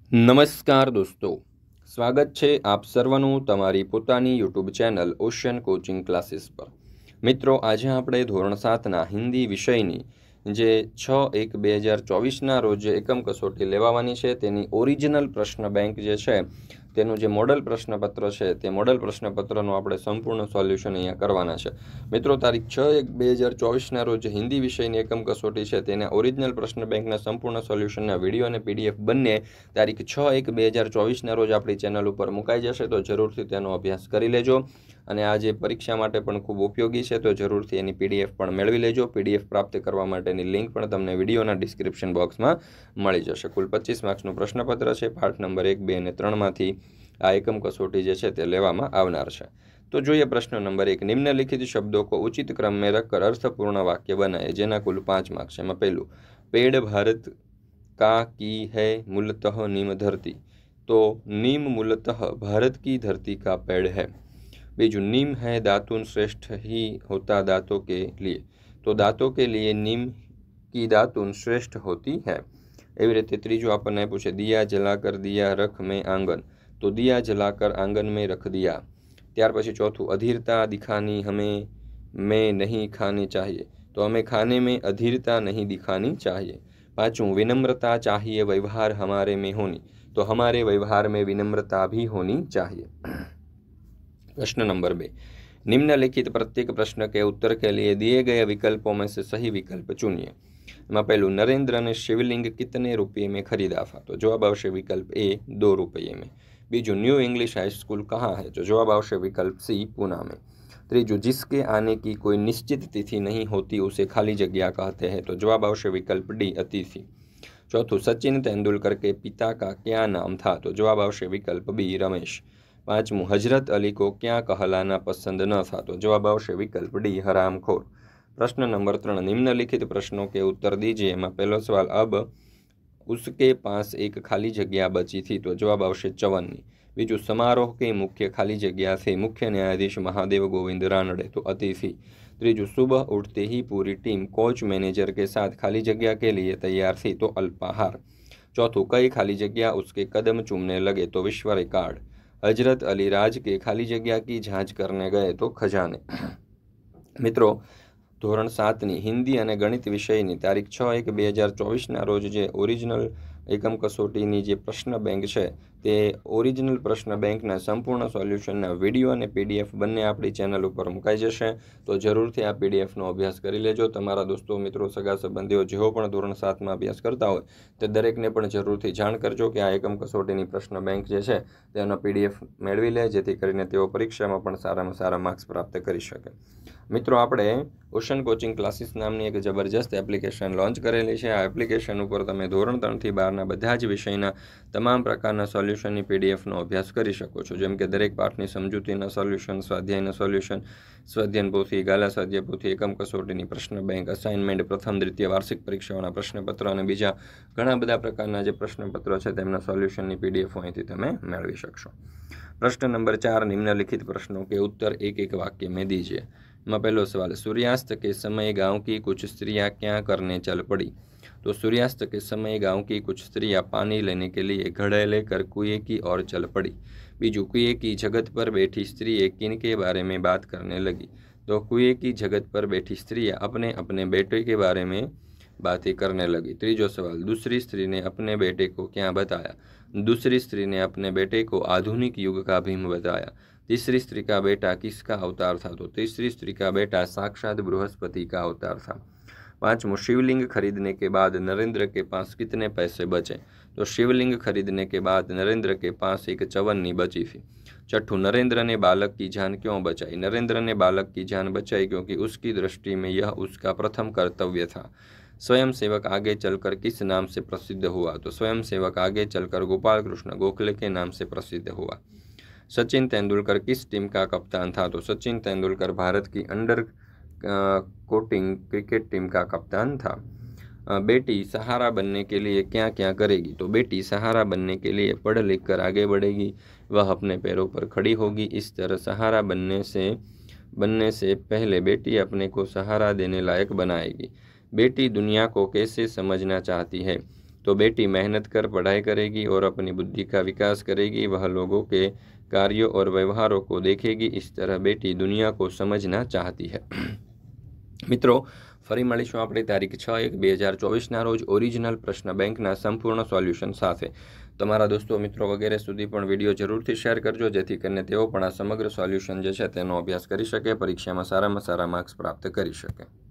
નમસ્કાર દોસ્તો, સ્વાગત છે આપ સર્વનું તમારી પોતાની YouTube channel ocean coaching classes પર। મિત્રો, આજે આપણે ધોરણ 7ના હિન્દી વિષયની જે 6/1/2024ના રોજ જે એકમ કસોટી લેવાની છે તેની ઓરિજિનલ પ્રશ્ન બેંક જે છે તેનું જે મોડલ પ્રશ્નપત્ર છે તે મોડલ પ્રશ્નપત્રનું આપણે સંપૂર્ણ સોલ્યુશન અહીંયા કરવાના છે। મિત્રો, તારીખ 6/1/2024ના રોજ હિન્દી વિષયની એકમ કસોટી છે તેના ઓરિજિનલ પ્રશ્ન બેંકના સંપૂર્ણ સોલ્યુશનના વિડીયો અને પીડીએફ બંને તારીખ 6/1/2024ના રોજ આપણી ચેનલ ઉપર મુકાઈ જશે, તો જરૂરથી તેનો અભ્યાસ કરી લેજો। અને આ જે પરીક્ષા માટે પણ ખૂબ ઉપયોગી છે, તો જરૂરથી એની પીડીએફ પણ મેળવી લેજો। પીડીએફ પ્રાપ્ત કરવા માટેની લિંક પણ તમને વિડીયોના ડિસ્ક્રિપ્શન બોક્સમાં મળી જશે। કુલ 25 માર્ક્સનું પ્રશ્નપત્ર છે। પાઠ નંબર 1, 2 અને 3માંથી આ એકમ કસોટી જે છે તે લેવામાં આવનાર છે। तो જોઈએ प्रश्न नंबर 1। निम्नलिखित शब्दों को उचित क्रम में रखकर अर्थपूर्ण वाक्य बनाए, जेना कुल 5 मार्क्स है। पहलू, पेड़ भारत का की है मूलतः नीम धरती, तो नीम मूलतः भारत की धरती का पेड़ है। बीजू, नीम है दातुन श्रेष्ठ ही होता दांतों के लिए, तो दांतों के लिए नीम की दातुन श्रेष्ठ होती है। एवी रीते त्रीजू आपने पूछे, दिया जलाकर दिया रख में आंगन, तो दिया जलाकर आंगन में रख दिया। ત્યાર પછી ચોથું, અધીરતા દિખાनी हमें में नहीं खानी चाहिए, तो हमें खाने में अधीरता नहीं दिखानी चाहिए। पांचवं, विनम्रता चाहिए व्यवहार हमारे में होनी, तो हमारे व्यवहार में विनम्रता भी होनी चाहिए। प्रश्न नंबर 2। निम्नलिखित प्रत्येक प्रश्न के उत्तर के लिए दिए गए विकल्पों में से सही विकल्प चुनिए। पहलू, नरेंद्र ने शिवलिंग कितने रुपये में खरीदा था, तो जवाब आवश्यक विकल्प ए 2 रुपये में। Biju, new English high school कहाँ है, तो जवाब आवश्यक विकल्प सी पूना में। त्रीजू, जिसके आने की कोई निश्चित तिथि नहीं होती उसे खाली जगह कहते हैं, तो जवाब आवश्यक विकल्प डी अतिथि। चौथुं, सचिन तेंदुलकर के पिता का क्या नाम था, तो जवाब आवश्यक विकल्प बी रमेश। पांचवं, हजरत अली को क्या कहलाना पसंद न था, तो जवाब आवश्यक विकल्प डी हरामखोर। प्रश्न नंबर 3। निम्नलिखित प्रश्नों के उत्तर दीजिए। पहला सवाल, अब उसके पास एक खाली जगह बची थी, तो जवाब आवश्यक 54। बीजू, समारोह के मुख्य खाली जगह थे मुख्य न्यायाधीश महादेव गोविंद रानड़े, तो अतिथि। त्रीजू, सुबह उठते ही पूरी टीम कोच मैनेजर के साथ खाली जगह के लिए तैयार थी, तो अल्पाहार। चौथों, कई खाली जगह उसके कदम चूमने लगे, तो विश्व रिकॉर्ड। हजरत अली राज के खाली जगह की जांच करने गए, तो खजाने। मित्रों, ધોરણ 7ની હિન્દી અને ગણિત વિષયની તારીખ 6/1/2024ના રોજ જે ઓરિજિનલ એકમ કસોટીની જે પ્રશ્ન બેંક છે તે ઓરિજિનલ પ્રશ્ન બેંકના સંપૂર્ણ સોલ્યુશનના વિડીયો અને પીડીએફ બંને આપણી ચેનલ ઉપર મુકાઈ જશે, તો જરૂરથી આ પીડીએફનો અભ્યાસ કરી લેજો। તમારા દોસ્તો, મિત્રો, સગા સંબંધીઓ જેઓ પણ ધોરણ 7માં અભ્યાસ કરતા હોય તે દરેકને પણ જરૂરથી જાણ કરજો કે આ એકમ કસોટીની પ્રશ્ન બેંક જે છે તેનો પીડીએફ મેળવી લે, જેથી કરીને તેઓ પરીક્ષામાં પણ સારામાં સારા માર્ક્સ પ્રાપ્ત કરી શકે। મિત્રો, આપણે ઓશન કોચિંગ ક્લાસીસ નામની એક જબરજસ્ત એપ્લિકેશન લોન્ચ કરેલી છે। આ એપ્લિકેશન ઉપર તમે ધોરણ 3થી 12ના બધા જ વિષયના તમામ પ્રકારના સોલ્યુશનની પીડીએફનો અભ્યાસ કરી શકો છો, જેમ કે દરેક પાઠની સમજૂતીના સોલ્યુશન, સ્વાધ્યાયના સોલ્યુશન, સ્વાધ્યાયન પોથી, ગાલા સ્વાધ્યાય પોથી, એકમ કસોટીની પ્રશ્ન બેંક, અસાઇનમેન્ટ, પ્રથમ દ્વિતીય વાર્ષિક પરીક્ષાઓના પ્રશ્નપત્ર અને બીજા ઘણા બધા પ્રકારના જે પ્રશ્નપત્રો છે તેમના સોલ્યુશનની પીડીએફ અહીંથી તમે મેળવી શકશો। प्रश्न नंबर 4। निम्नलिखित प्रश्नों के उत्तर एक एक वाक्य में दीजिए। पहला सवाल, सूर्यास्त के समय गांव की कुछ स्त्रियां क्या करने चल पड़ी, तो सूर्यास्त के समय गांव की कुछ स्त्रियां पानी लेने के लिए घड़े लेकर कुएं की ओर चल पड़ी। बीजू, कुएं की जगत पर बैठी स्त्री किन के बारे में बात करने लगी, तो कुएं की जगत पर बैठी स्त्रियां अपने अपने बेटे के बारे में बातें करने लगी। तीसरा सवाल, दूसरी स्त्री ने अपने बेटे को क्या बताया, दूसरी स्त्री ने अपने बेटे को आधुनिक युग का भीम बताया। तीसरी स्त्री का बेटा किसका अवतार था, तो तीसरी स्त्री का बेटा साक्षात बृहस्पति का अवतार था। पांचवं, शिवलिंग खरीदने के बाद नरेंद्र के पास कितने पैसे बचे, तो शिवलिंग खरीदने के बाद नरेंद्र के पास एक चवन्नी बची थी। छठों, नरेंद्र ने बालक की जान क्यों बचाई, नरेंद्र ने बालक की जान बचाई क्योंकि उसकी दृष्टि में यह उसका प्रथम कर्तव्य था। स्वयं सेवक आगे चलकर किस नाम से प्रसिद्ध हुआ, तो स्वयं सेवक आगे चलकर गोपाल कृष्ण गोखले के नाम से प्रसिद्ध हुआ। सचिन तेंदुलकर किस टीम का कप्तान था, तो सचिन तेंदुलकर भारत की अंडर 14 क्रिकेट टीम का कप्तान था। बेटी सहारा बनने के लिए क्या क्या करेगी, तो बेटी सहारा बनने के लिए पढ़ लिख कर आगे बढ़ेगी, वह अपने पैरों पर खड़ी होगी। इस तरह सहारा बनने से पहले बेटी अपने को सहारा देने लायक बनाएगी। बेटी दुनिया को कैसे समझना चाहती है, तो बेटी मेहनत कर पढ़ाई करेगी और अपनी बुद्धि का विकास करेगी। वह लोगों के कार्यों और व्यवहारों को देखेगी। इस तरह बेटी दुनिया को समझना चाहती है। मित्रों, फरी મળીશું આપણે તારીખ 6/1/2024ના રોજ ઓરિજિનલ પ્રશ્ન બેંકના સંપૂર્ણ સોલ્યુશન સાથે। તમારા દોસ્તો, મિત્રો વગેરે સુધી પણ વિડીયો જરૂરથી શેર કરજો, જેથી કરીને તેઓ પણ આ સમગ્ર સોલ્યુશન જે છે તેનો અભ્યાસ કરી શકે, પરીક્ષામાં સારામાં સારા માર્ક્સ પ્રાપ્ત કરી શકે।